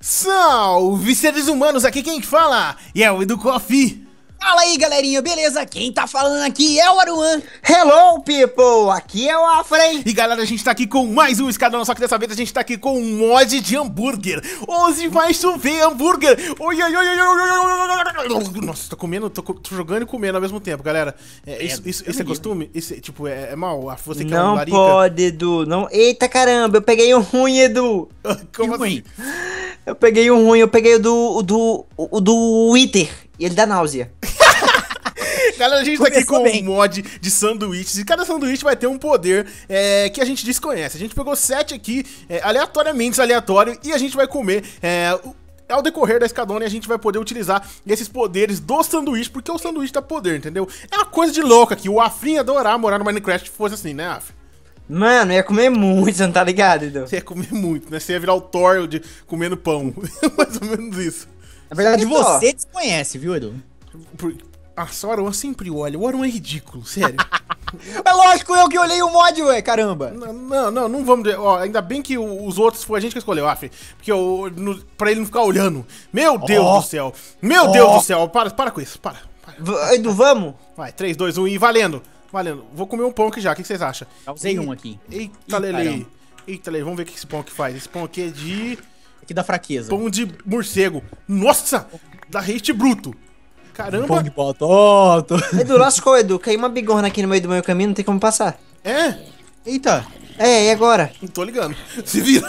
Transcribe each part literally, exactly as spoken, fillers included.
Salve, seres humanos, aqui quem fala é o Edu Coffee. Fala aí, galerinha, beleza? Quem tá falando aqui é o Aruan. Hello, people! Aqui é o Afrem. E galera, a gente tá aqui com mais um Escadão, só que dessa vez a gente tá aqui com um mod de hambúrguer. Hoje vai chover hambúrguer. Oi, oi, oi, oi, oi, oi. Nossa, tô comendo, tô, tô jogando e comendo ao mesmo tempo, galera. É, isso, isso, isso é costume? Isso, tipo, é, é mal? Você que é um Não larica? pode, Edu. Não... Eita caramba, eu peguei um ruim, Edu. Como Que ruim? assim? Eu peguei um ruim, eu peguei o do, o do, o do Wither. E ele dá náusea. Galera, a gente tá aqui Começou com bem. um mod de sanduíches e cada sanduíche vai ter um poder é, que a gente desconhece. A gente pegou sete aqui, é, aleatoriamente aleatório, e a gente vai comer é, o- ao decorrer da escadona, e a gente vai poder utilizar esses poderes do sanduíche, porque o sanduíche dá poder, entendeu? É uma coisa de louco aqui. O Afrin ia adorar morar no Minecraft se fosse assim, né, Afrin? Mano, eu ia comer muito, você não tá ligado, Edu? Você ia comer muito, né? Você ia virar o Thor de comendo pão. Mais ou menos isso. Na verdade, Eita. você desconhece, viu, Edu? Por... Nossa, o Aruan sempre olha. O Aruan é ridículo, sério. É lógico, eu que olhei o mod, ué, caramba. Não, não, não, não vamos. dizer- Ó, ainda bem que o- os outros foi a gente que escolheu, Afri. Porque eu, no, pra ele não ficar olhando. Meu Deus Ó. do céu. Meu Ó. Deus do céu. Para, para com isso. Para. para. V- Edu, vamos? Vai, três, dois, um e valendo. Valendo. Vou comer um pão aqui já. O que que vocês acham? Já usei um aqui. Eita, Ih, Lele. caramba. Eita, Lele. Vamos ver o que esse pão aqui faz. Esse pão aqui é de. Aqui da fraqueza. Pão de morcego. Nossa! Da haste bruto. Caramba. Pão de batata. Edu, lascou, Edu. Caiu uma bigorna aqui no meio do meu caminho, não tem como passar. É? Eita. É, e agora? Não tô ligando. Se vira.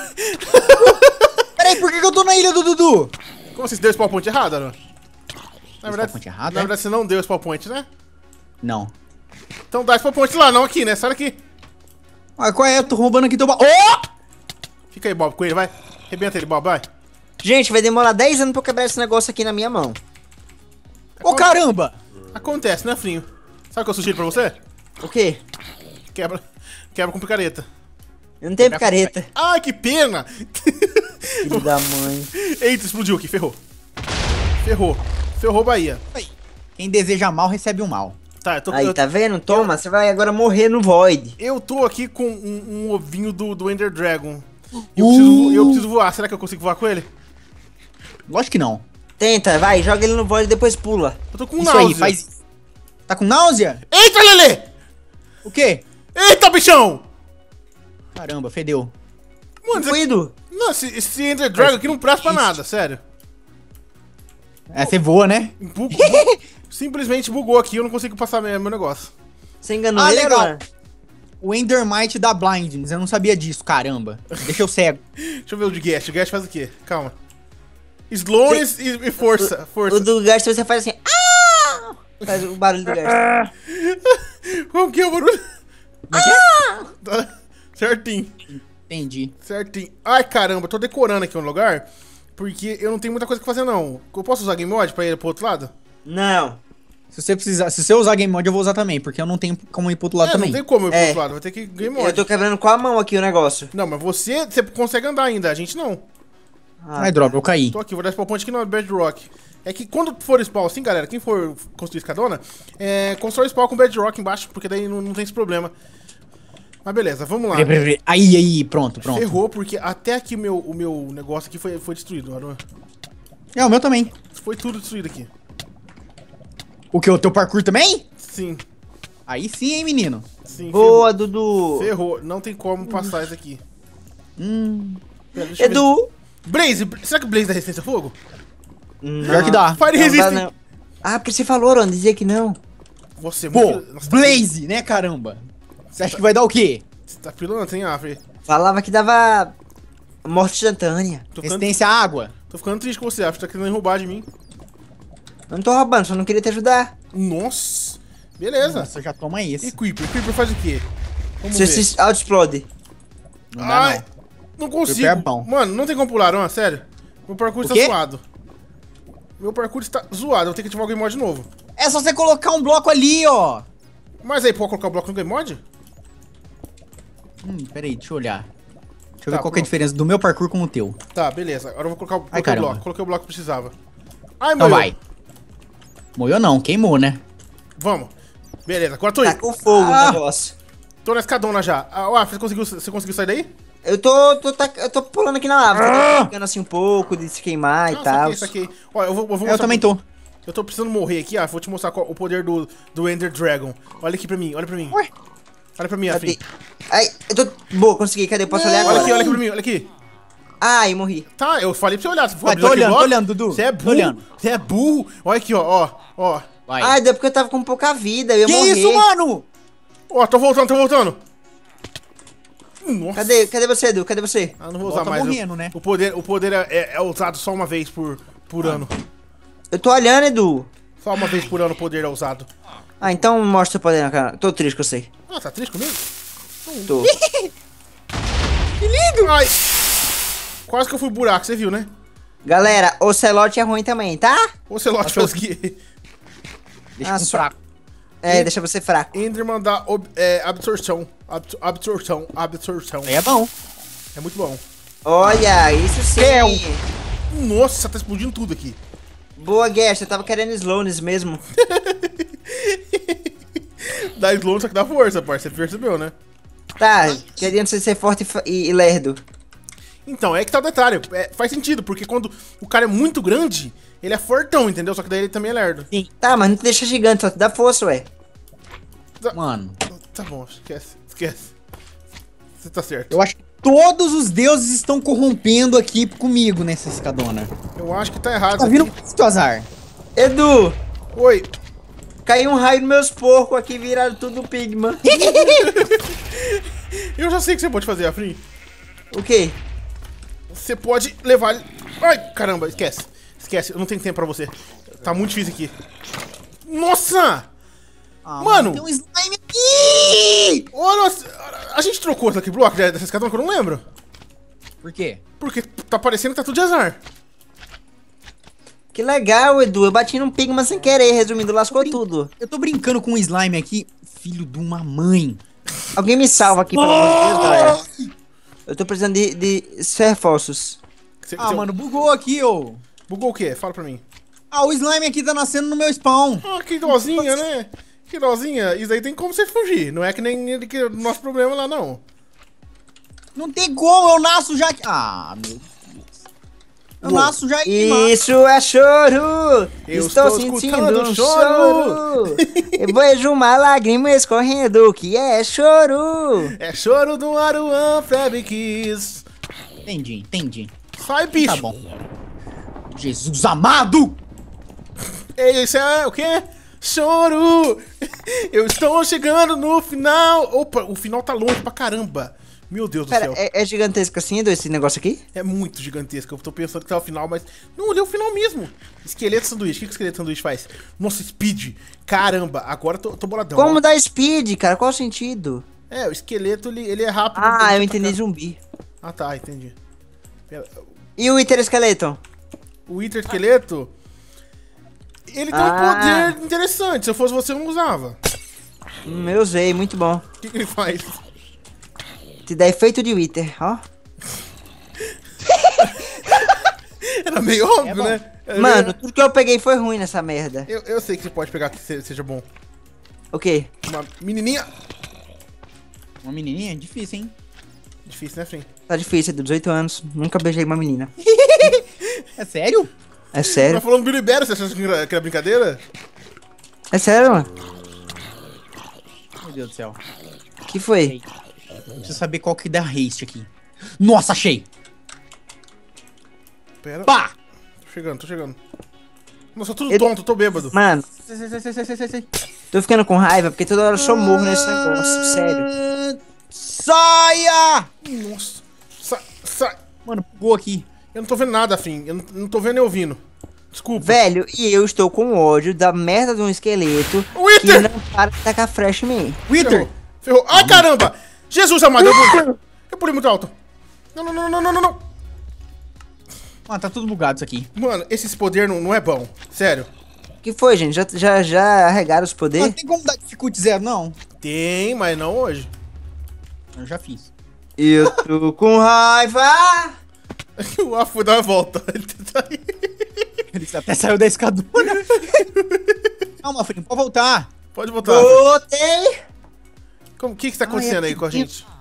Peraí, por que, que eu tô na ilha do Dudu? Como você deu esse PowerPoint errado, Aruan? Na Esse verdade, PowerPoint errado, na é? verdade, você não deu esse PowerPoint, né? Não. Então dá esse PowerPoint lá, não aqui, né? Sai daqui. Ah, qual é? Eu tô roubando aqui teu ba... Oh! Fica aí, Bob, com ele, vai. Arrebenta ele, Bob, vai. Gente, vai demorar dez anos pra eu quebrar esse negócio aqui na minha mão. Ô, caramba! Acontece, né, Frinho? Sabe o que eu sugiro pra você? O quê? Quebra. Quebra com picareta. Eu não tenho picareta. Ai, que pena! Filho da mãe. Eita, explodiu aqui, ferrou. Ferrou. Ferrou Bahia. Aí. Quem deseja mal, recebe o mal. Tá, eu tô, Aí, eu, tá vendo? Toma, você vai agora morrer no Void. eu tô aqui com um, um ovinho do, do Ender Dragon. E Uh! eu, preciso, eu preciso voar. Será que eu consigo voar com ele? Lógico que não. Tenta, vai, joga ele no Void e depois pula. Eu tô com Isso náusea. aí, faz... Tá com náusea? Eita, Lelê! O quê? Eita, bichão! Caramba, fedeu. Mano, isso aqui, Cuido. não, esse, esse Ender Dragon aqui não presta pra nada, sério. É, você voa, né? Bugou, bu- simplesmente bugou aqui, eu não consigo passar meu, meu negócio. Você enganou Ah, ele, legal. Aruan? O Endermite dá blindness, eu não sabia disso, caramba. Deixa eu cego. Deixa eu ver o de Guest. O Guest faz o quê? Calma. Slowness e, e força. Força. O do Gast você faz assim. Ah! Faz o barulho do Gast. Como que é o barulho? Como é que é? Tá certinho. Entendi. Certinho. Ai, caramba, eu tô decorando aqui um lugar. Porque eu não tenho muita coisa que fazer, não. Eu posso usar Game Mod pra ir pro outro lado? Não. Se você precisar, se você usar Game Mod, eu vou usar também, porque eu não tenho como ir pro outro lado É, também. não tem como eu ir pro É. outro lado. Vai ter que ir Game Mod. Eu tô quebrando com a mão aqui o negócio. Não, mas você, você consegue andar ainda. A gente não. Ah, Ai, droga, eu caí. Tô aqui, vou dar spawn point aqui no Bedrock. É que quando for spawn assim, galera, quem for construir escadona, é, constrói spawn com Bedrock embaixo, porque daí não, não tem esse problema. Mas beleza, vamos lá. Peraí, peraí, peraí. Aí, aí, pronto, pronto. Ferrou, porque até aqui o meu, o meu negócio aqui foi, foi destruído, Aruan. É, o meu também. Foi tudo destruído aqui. O que, o teu parkour também? Sim, Aí sim, hein, menino. sim, boa, Dudu. ferrou. Ferrou, não tem como passar isso aqui. Hum, Pera, deixa eu ver. Edu. Blaze, será que Blaze dá resistência a fogo? pior que dá. Fire Não dá, resistance. não. Ah, porque você falou, Ron, dizia que não. Você é Pô, muito... Nossa, tá- Blaze, né, caramba? Você acha que vai dar o quê? Você tá pilantra, hein, Afri? Falava que dava morte instantânea. Tô ficando, Resistência à água. tô ficando triste com você, Afri. Tá querendo roubar de mim. Eu não tô roubando, só não queria te ajudar. Nossa. Beleza. Nossa, já toma E esse. Creeper? Creeper faz o quê? Vamos Você ver. se auto-explode. Não dá, Ai, não. não consigo. Creeper é bom. Mano, não tem como pular, não, sério. Meu parkour O está quê? zoado. Meu parkour está zoado, eu vou ter que ativar o Game Mod de novo. É só você colocar um bloco ali, ó. Mas aí, pode colocar o bloco no Game Mod? Hum, peraí, deixa eu olhar. Deixa eu Tá, ver qual que é a pronto. diferença do meu parkour com o teu. Tá, beleza. Agora eu vou colocar o, coloquei o caramba. bloco. Coloquei o bloco que precisava. Ai, Então meu. vai. Moiou não, queimou, né? Vamos. Beleza, agora tô Tá indo. com fogo Ah! o negócio. Tô na escadona já. Ah, ué, você conseguiu, você conseguiu sair daí? Eu tô, tô, tá- eu tô pulando aqui na lava, ah! tô ficando assim um pouco, de se queimar e Ah, tal. Isso aqui, isso aqui. Olha, eu vou, eu vou Eu também tô. Eu tô precisando morrer aqui, ah, vou te mostrar qual, o poder do, do Ender Dragon. Olha aqui pra mim, olha pra mim. Ué? Olha pra mim, Cadê? Afim. Ai, eu tô... Boa, consegui, cadê? Posso olhar Olha agora? aqui, olha aqui pra mim, olha aqui. Ai, morri. Tá, eu falei pra você olhar. Você for Vai, abrir tô o Lucky olhando, tô Block, olhando, Dudu. Você é Tô burro. olhando. Você é burro. Olha aqui, ó, ó, ó. Vai. Ai, deu porque eu tava com pouca vida, eu ia Que morrer. isso, mano? Ó, tô voltando, tô voltando. Nossa. Cadê, cadê você, Edu? Cadê você? Ah, não vou Volta usar mais. morrendo, o, né? o poder, o poder é, é- é usado só uma vez por, por ano. Eu tô olhando, Edu. Só uma vez por ano o poder é usado. Ah, então mostra o seu poder na cara. Tô triste que eu sei. Ah, tá triste comigo? Tô. Que lindo! Ai. Quase que eu fui buraco, você viu, né? Galera, o Celote é ruim também, tá? O Celote faz o quê? Deixa Ah, com só- fraco. É, deixa você fraco. Enderman dá ob- é, absorção. Abs- Absorção, absorção. Aí é bom. É muito bom. Olha, isso sim. Quel. Nossa, tá explodindo tudo aqui. Boa, Guest, eu tava querendo Slones mesmo. Dá slow, só que dá força, parça. Você percebeu, né? Tá, que adianta você ser forte e fa- e, e lerdo. Então, é que tá o detalhe. É, faz sentido, porque quando o cara é muito grande, ele é fortão, entendeu? Só que daí ele também é lerdo. Sim. Tá, mas não te deixa gigante, só te dá força, ué. Mano, Tá bom, esquece, esquece. Você tá certo. eu acho que todos os deuses estão corrompendo aqui comigo nessa escadona. Eu acho que tá errado. Tá isso vindo aqui. muito azar. Edu, Oi. caiu um raio nos meus porcos aqui, viraram tudo pigma. Eu já sei o que você pode fazer, Afrin. O quê? Você pode levar ele... Ai, caramba, esquece. Esquece, eu não tenho tempo pra você. Tá muito difícil aqui. Nossa! Ah, Mano. Tem um slime aqui! Olha, a gente trocou esse Lucky Block dessa escadona que eu não lembro. Por quê? Porque tá parecendo que tá tudo de azar. Que legal, Edu. Eu bati num pigma sem querer, resumindo, lascou Brin- tudo. Eu tô brincando com um slime aqui, filho de uma mãe. Alguém me salva aqui, pelo amor de Deus, galera. Eu tô precisando de, de reforços. Você- Ah, você- mano, bugou aqui, ô. Bugou o quê? Fala pra mim. Ah, o slime aqui tá nascendo no meu spawn. Ah, que dozinha, né? Que dozinha. Isso aí tem como você fugir. Não é que nem ele que é o nosso problema lá, não. Não tem como, eu nasço já aqui. Ah, meu Deus. Eu Uou. nasço já aqui, mano. Isso é choro! Eu estou, estou sentindo escutando um choro. choro! Eu vejo uma lágrima escorrendo, que é choro! É choro do Aruan Fabrics. Entendi, entendi. Sai, bicho. Tá bom. Jesus amado! Esse é o quê? Choro! Eu estou chegando no final. Opa, o final tá longe pra caramba. Meu Deus do Pera, céu. é, é gigantesco assim, Edu, esse negócio aqui? É muito gigantesco. Eu tô pensando que tá o final, mas. Não, olhei o final mesmo. Esqueleto sanduíche. O que, que o esqueleto sanduíche faz? Nossa, speed. Caramba, agora eu tô, tô boladão. Como ó. dá speed, cara? Qual o sentido? É, o esqueleto ele, ele é rápido. Ah, ele eu tá entendi atacando. zumbi. Ah, tá, entendi. Pera, E o Iter Skeleton? O Wither esqueleto. Ele tem um Ah. poder interessante. Se eu fosse você, eu não usava. Hum, eu usei, muito bom. O que, que ele faz? Te dá efeito de Wither, ó. Era meio óbvio, bom. né? Era Mano, meio- tudo que eu peguei foi ruim nessa merda. Eu, eu sei que você pode pegar que se- seja bom. O quê? Uma menininha. Uma menininha? Difícil, hein? Difícil, né, Fim? Tá difícil, Edu, dezoito anos. Nunca beijei uma menina. É sério? É sério? Tá falando Billy Bear, você achou que era que era brincadeira? É sério, mano? Meu Deus do céu. Que foi? Preciso saber qual que dá haste aqui. Nossa, achei! Pera. Pá! Tô chegando, tô chegando. Nossa, eu tô tudo Eu- tonto, tô bêbado. Mano, Sai, sai, sai, sai, sai, sai, sai. tô ficando com raiva porque toda hora eu só morro nesse negócio, sério. Ah, Saia! Nossa. Sai, sai. Mano, bugou aqui. Eu não tô vendo nada, Fim. Eu não, não tô vendo nem ouvindo. Desculpa. Velho, e eu estou com ódio da merda de um esqueleto que Wither! não para de tacar flash em mim. Wither! Ferrou. Ferrou. Ai, caramba! Jesus amado, eu pulei. Eu pulei muito alto. Não, não, não, não, não, não, não. Ah, tá tudo bugado isso aqui. Mano, esse poder não, não é bom. Sério. O que foi, gente? Já, já, já arregaram os Não poderes? tem como dar dificuldade zero, não. Tem, mas não hoje. Eu já fiz. Eu tô com raiva! O A foi dar uma volta. Ele até saiu da escadona. Calma, filho, pode voltar. Pode voltar. Voltei! O que que tá acontecendo Ai, aí com a aqui gente?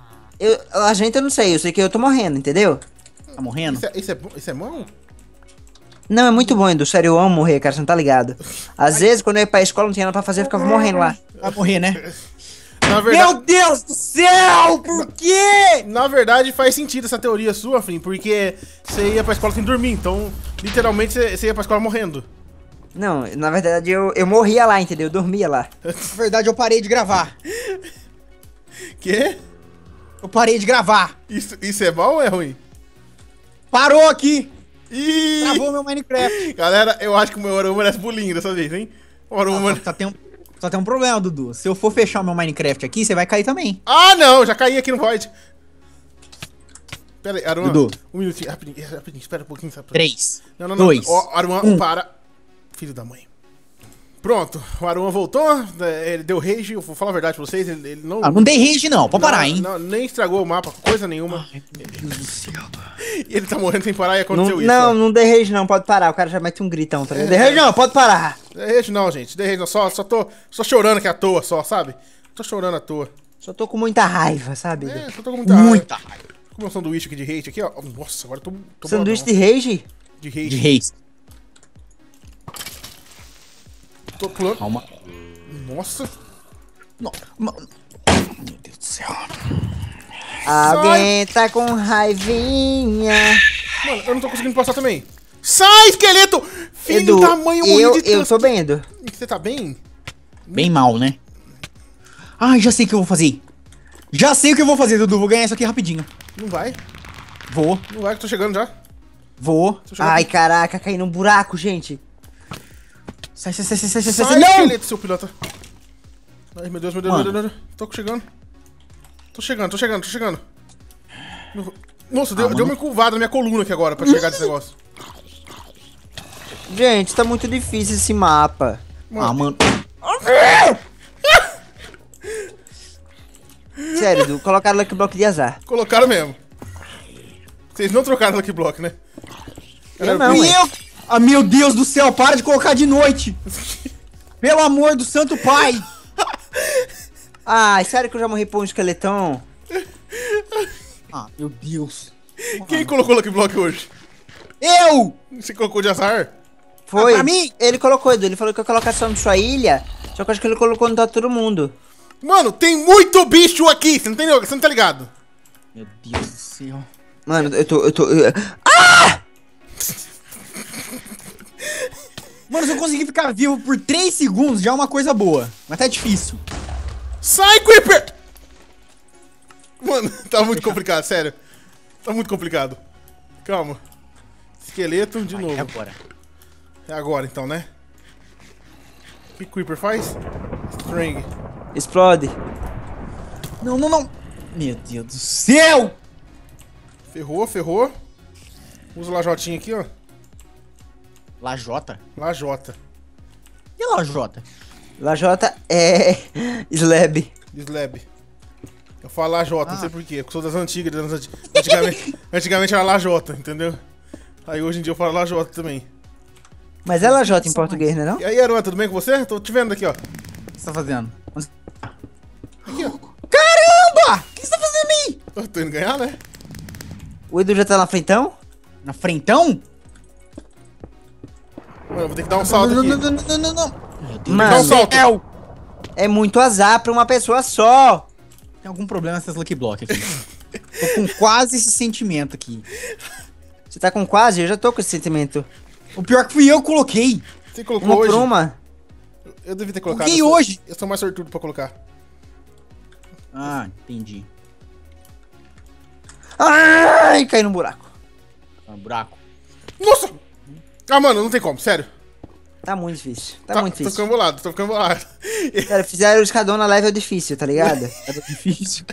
Eu, a gente eu não sei, eu sei que eu tô morrendo, entendeu? Tá morrendo? Isso é, isso é, bom- isso é bom? Não, é muito bom, Edu. Sério, eu amo morrer, cara, você não tá ligado. Às vezes, quando eu ia pra escola, não tinha nada pra fazer, eu ficava morrendo lá. Vai morrer, né? Na verdade, Meu Deus do céu! Por quê? na verdade, faz sentido essa teoria sua, Frim, porque você ia pra escola sem dormir, então, literalmente, você, você ia pra escola morrendo. Não, na verdade, eu, eu morria lá, entendeu? Eu dormia lá. Na verdade, eu parei de gravar. Quê? Eu parei de gravar. Isso, isso é bom ou é ruim? Parou aqui. Ih! Travou meu Minecraft. Galera, eu acho que o meu aroma merece bolinho dessa vez, hein? O aroma... Só, só tem um, só tem um problema, Dudu. Se eu for fechar o meu Minecraft aqui, você vai cair também. Ah, não! Já caí aqui no void. Pera aí, Aruan. Dudu. Um minutinho, rapidinho, rapidinho, espera um pouquinho. Sabe? Três. Não, não, não. dois, Ó, Aruan, um. para. Filho da mãe. Pronto, o Aruan voltou, é, ele deu rage, eu vou falar a verdade pra vocês, ele, ele não... Ah, não dei rage não, pode não, parar, hein? Não, nem estragou o mapa, coisa nenhuma. Ai, meu Deus do céu. E ele tá morrendo sem parar e Não, aconteceu isso. não, ó. não dê rage não, pode parar. O cara já mete um gritão, tá ligado? Dê rage não, pode parar. Dei rage não, gente, dei rage não, só, só tô só chorando aqui à toa, só, sabe? Tô chorando à toa. Só tô com muita raiva, sabe? É, só tô com muita Muita raiva. raiva. Com meu sanduíche aqui de hate aqui, ó. Nossa, agora eu tô... tô Sanduíche de boladão. rage? de hate. De reis. Tô pulando. Calma. Nossa. Não. Meu Deus do céu. Alguém tá com raivinha. Mano, eu não tô conseguindo passar também. Sai, esqueleto! Filho Edu, da mãe, eu morri eu, de eu trans- tô bem, Edu. Você tá bem? Bem mal, né? Ai, já sei o que eu vou fazer. Já sei o que eu vou fazer, Dudu. Vou ganhar isso aqui rapidinho. Não vai. Vou, Não vai, que eu tô chegando já. vou. Tô chegando. Ai, caraca, caí num buraco, gente. Sai, sai, sai, sai, sai, sai, Sai, sai. Não! esqueleto, seu pilota. Ai, meu Deus, meu Deus, Mano. meu Deus, meu Deus. Tô chegando. Tô chegando, tô chegando, tô chegando. Meu- Nossa, deu, Ah, deu mano. uma encurvada na minha coluna aqui agora pra chegar nesse negócio. Gente, tá muito difícil esse mapa. Ah, mano. Sério, Edu, colocaram Lucky Block de azar. Colocaram mesmo. Vocês não trocaram Lucky Block, né? Eu não, Meu, ué. ah, meu Deus do céu, para de colocar de noite. Pelo amor do santo pai. Ai, sério que eu já morri por um esqueletão? Ah, meu Deus. Quem colocou Lucky Block hoje? Eu! Você colocou de azar? Foi. Ah, pra mim? Ele colocou, Edu. Ele falou que eu colocasse só na sua ilha. Só que eu acho que ele colocou no de todo mundo. Mano, tem muito bicho aqui, você não, tem, você não tá ligado? Meu Deus do céu. Mano, eu tô. Eu tô. eu- Mano, se eu conseguir ficar vivo por três segundos, já é uma coisa boa. Mas tá difícil. Sai, Creeper! Mano, tá muito complicado, sério. Tá muito complicado. Calma. Esqueleto de Vai, novo. é agora. É agora então, né? O que Creeper faz? String. Explode. Não, não, não. Meu Deus do céu! Ferrou, ferrou. Usa o lajotinho aqui, ó. Lajota? Lajota. E lajota? Lajota é. Slab. Slab. Eu falo lajota, não Ah. sei porquê. Eu sou das antigas. Das anti- Antigamente, antigamente era lajota, entendeu? Aí hoje em dia eu falo lajota também. Mas é lajota em português, né não? E aí, Aruan, tudo bem com você? Tô te vendo aqui, ó. O que você tá fazendo? Aqui, ó. Caramba! O que você tá fazendo aí? Eu tô indo ganhar, né? O Edu já tá na frentão? Na frentão? Mano, eu vou ter que dar um salto não, aqui. não, não, não, não, não. Meu Deus Mano. do céu! É muito azar pra uma pessoa só. Tem algum problema nessas Lucky Block aqui. Tô com quase esse sentimento aqui. Você tá com quase? Eu já tô com esse sentimento. O pior é que fui eu que coloquei. Você colocou Uma hoje? por uma. Eu devia ter colocado. Coloquei eu sou- hoje. Eu sou mais sortudo pra colocar. Ah, entendi. Ai, caí no buraco. Tá no buraco. Nossa! Ah, mano, não tem como, sério. Tá muito difícil. Tá, muito Tô difícil. ficando bolado, tô ficando bolado. Cara, fizeram o escadona level difícil, tá ligado? É difícil.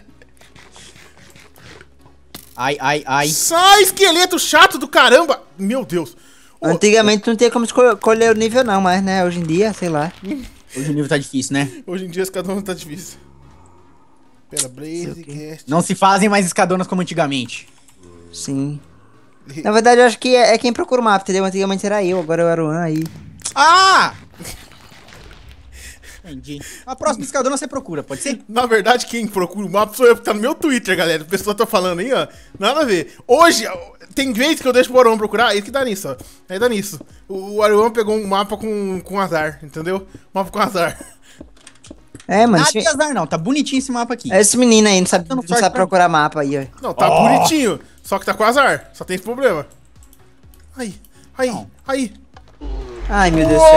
Ai, ai, ai. Sai, esqueleto chato do caramba! Meu Deus. Ô, Antigamente não tinha como escolher escolher o nível não, mas né, hoje em dia, sei lá. Hoje o nível tá difícil, né? Hoje em dia esse cada um tá difícil. Pera, Blaze, Cast. Não se fazem mais escadonas como antigamente. Sim. Na verdade, eu acho que é, é quem procura o mapa, entendeu? Antigamente era eu, agora eu era o Aruan aí. Ah! Entendi. A próxima escadona você procura, pode ser? Na verdade, quem procura o mapa sou eu, que tá no meu Twitter, galera. O pessoal tá falando aí, ó. Nada a ver. Hoje, tem vezes que eu deixo o Aruan procurar, aí que dá nisso, ó. Aí dá nisso. O Aruan pegou um mapa com, com azar, entendeu? Mapa com azar. É, mano. Nada esse- de azar, não. Tá bonitinho esse mapa aqui. Esse menino aí não sabe, Dando não sorte sabe pra- procurar mapa aí, ó. Não, tá Ó. bonitinho. Só que tá com azar. Só tem esse problema. Aí, aí, Não. aí. Ai, meu Deus do céu.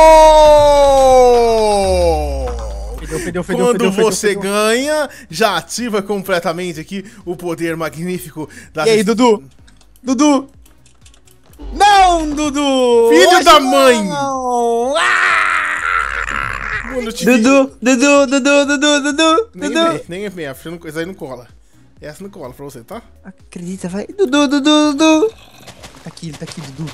Uou! Fedeu, fedeu, fedeu, Quando fedeu, fedeu, você fedeu. ganha, já ativa completamente aqui o poder magnífico da... E aí, Dudu? Dudu! Não, Dudu! Filho Hoje da mãe! Não! Ah! Quando te- Dudu, Dudu, Dudu, Dudu, Dudu, Nem Dudu. vem, nem vem. Essa não- essa aí não cola. Essa não cola pra você, tá? Acredita, vai. Dudu, Dudu, Dudu. Tá aqui, ele tá aqui, Dudu.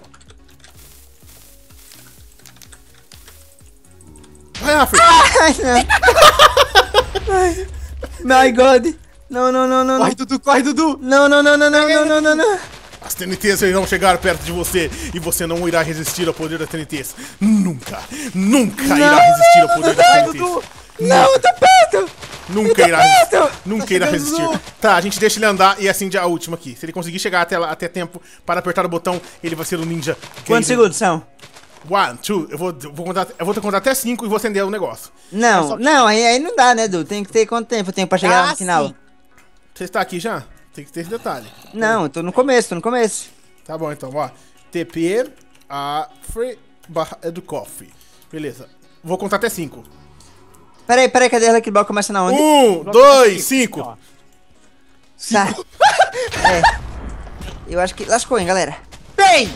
Vai, Rafa! Ai, não. Ai. My God. Não, não, não, não, não. Corre, Dudu, corre, Dudu! Não, não, não, não, não, não, não, não, não. As T N Ts irão chegar perto de você e você não irá resistir ao poder das T N Ts. Nunca, nunca irá resistir ao poder das Vai, T N Ts. Dudu! Não, eu tô perto. Nunca irá resistir. perto. Nunca Tá irá chegando, resistir. Dudu. Tá, a gente deixa ele andar e acende a última aqui. Se ele conseguir chegar até, lá, até tempo para apertar o botão, ele vai ser o ninja. Quantos segundos são? One, two. Eu vou, eu vou contar, eu vou contar até cinco e vou acender o negócio. Não, não, aí, aí não dá, né, Du? Tem que ter quanto tempo eu tenho pra chegar Ah, no final? sim. Você está aqui já? Tem que ter esse detalhe. Não, eu tô no começo, tô no começo. Tá bom, então, ó. T P a free barra do coffee. Beleza. Vou contar até cinco. Peraí, peraí, cadê a Lucky Block? Começa na onde? Um, dois, cinco. Ó. Tá. É. Eu acho que lascou, hein, galera. Bem!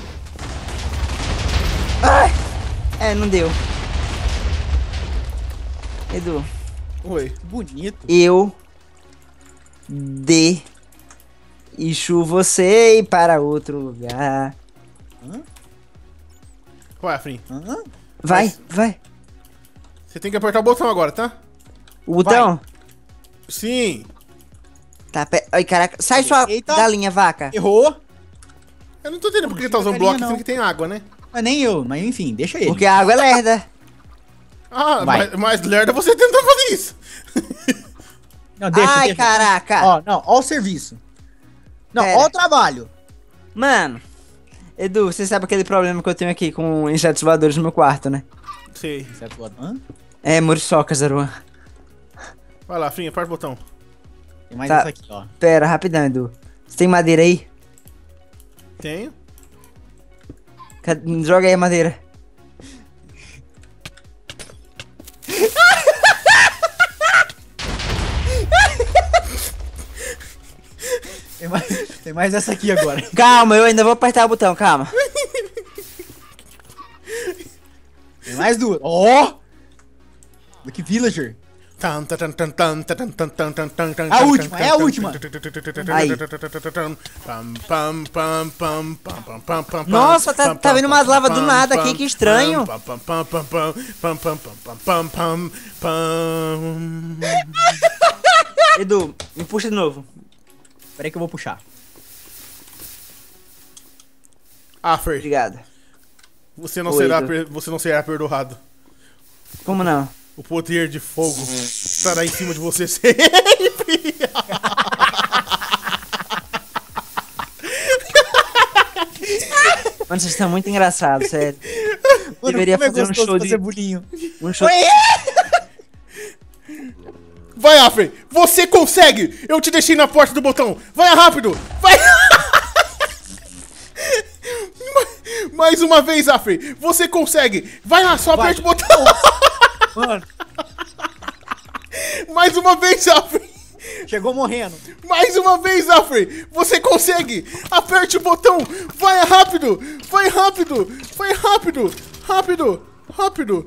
Ai! É, não deu. Edu, Oi. Bonito. eu deixo você ir para outro lugar. Vai, Frim. Hã? Vai, Mas- vai. Você tem que apertar o botão agora, tá? O botão? Sim. Tá, pe... Ai, caraca. Sai sua Eita. galinha, vaca. Errou. Eu não tô entendendo porque ele tá usando Carinha, bloco não. sendo que tem água, né? Mas nem eu, mas enfim, deixa ele. Porque a água é lerda. Ah, Vai. mas, mas lerda você tentando fazer isso. Não, deixa, Ai, deixa. caraca. Ó, não, ó o serviço. Não, Pera. ó o trabalho. Mano. Edu, você sabe aquele problema que eu tenho aqui com insetos voadores no meu quarto, né? Sei. Certo, lado. Hã? É, muriçoca, Zaruan. Vai lá, Frim, aperta o botão. Tem mais Tá. essa aqui, ó. Pera, rapidão, Edu. Você tem madeira aí? Tenho. Cadê- Joga aí a madeira. Tem mais, tem mais essa aqui agora. Calma, eu ainda vou apertar o botão, calma. Tem mais duas. Ó! Lucky Villager. Tan, tan, tan, tan, tan, tan, tan, tan, tan, tan, tan, A tan, última, tan, é a tan, última. tan, tan, tan, tan, tan, Aí. tan, tan, tan, tan, tan, pam, pam, pam, pam, pam, pam, pam, pam, Nossa, tá- pam, tá pam, vindo umas pam, lavas do pam, nada pam, aqui, que estranho. pam, pam, pam, pam, pam, pam, pam, pam, pam, pam, pam. Edu, me puxa de novo. Peraí que eu vou puxar. Ah, Fer, Obrigado. você não Oi, será, Edu. per- você não será perdoado. Como não? O poder de fogo estará em cima de você sempre. Mano, vocês estão muito engraçados, sério. Mano, Deveria como é fazer um gostoso show de- fazer bolinho. Um show... Vai, Afrey! Você consegue! Eu te deixei na porta do botão! Vai rápido! Vai! Ma- Mais uma vez, Afrey! Você consegue! Vai lá, só aperte o botão! Mano, Mais uma vez, Afrey! chegou morrendo. Mais uma vez, Afrey! Você consegue! Aperte o botão! Vai rápido! Vai rápido! Vai rápido! Rápido! Rápido!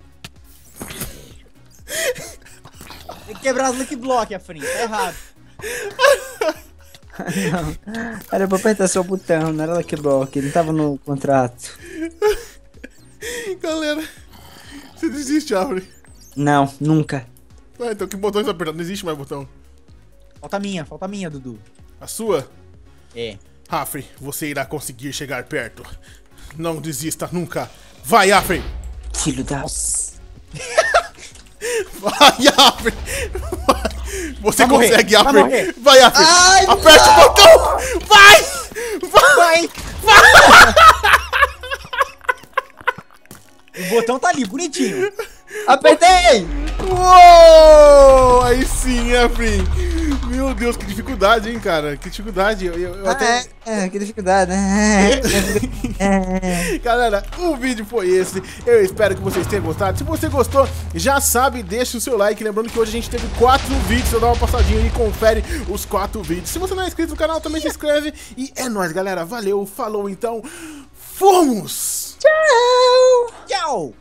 Tem que quebrar as Lucky Block, a frente. Tá errado. Era pra apertar só o botão, não era Lucky Block, não tava no contrato. Galera, você desiste, Afrey. Não, nunca. Ah, então que botão você apertar? Não existe mais botão. Falta a minha, falta a minha, Dudu. A sua? É. Afrey, você irá conseguir chegar perto. Não desista nunca. Vai, Afrey! Filho da... Vai, Afri! Vai. Você Vai morrer, consegue, vai Afri! morrer. Vai, Afri! Ai, Aperta não. o botão! Vai! Vai! O botão tá ali, bonitinho. Apertei! Uou! Aí sim, Afri! Meu Deus, que dificuldade, hein, cara? Que dificuldade. Eu, eu, eu até... É, é, que dificuldade, né? É. Galera, o vídeo foi esse. Eu espero que vocês tenham gostado. Se você gostou, já sabe, deixa o seu like. Lembrando que hoje a gente teve quatro vídeos. Eu dá uma passadinha e confere os quatro vídeos. Se você não é inscrito no canal, também se inscreve. E é nóis, galera. Valeu, falou então. Fomos! Tchau! Tchau.